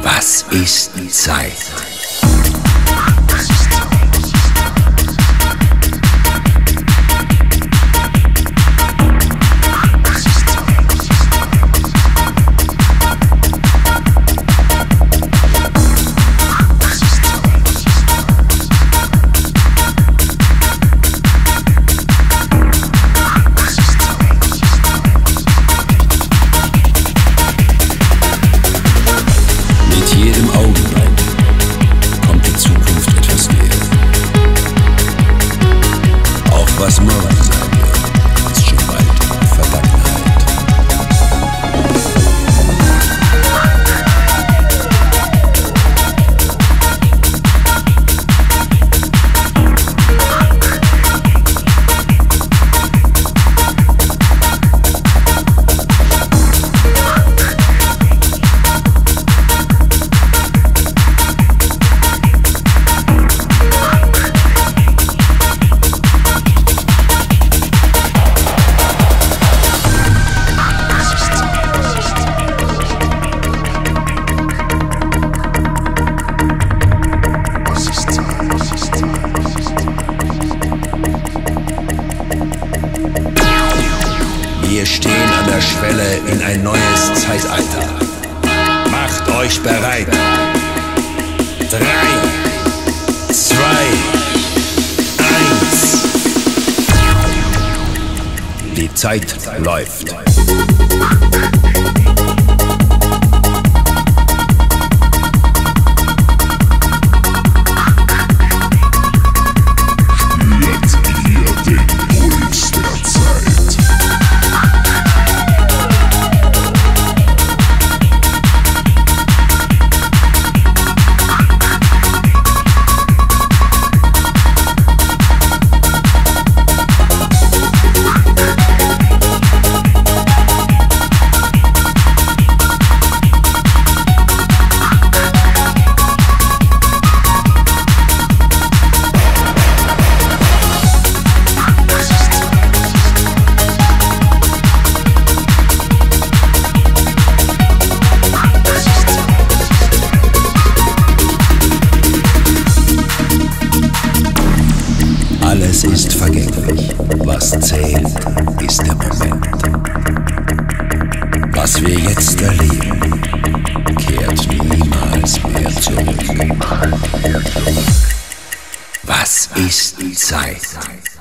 Was ist Zeit? Was morgen sein wird, ist schon bald Vergangenheit. Wir stehen an der Schwelle in ein neues Zeitalter. Macht euch bereit. 3, 2, 1. Die Zeit läuft. Alles ist vergänglich, was zählt, ist der Moment. Was wir jetzt erleben, kehrt niemals mehr zurück. Was ist Zeit?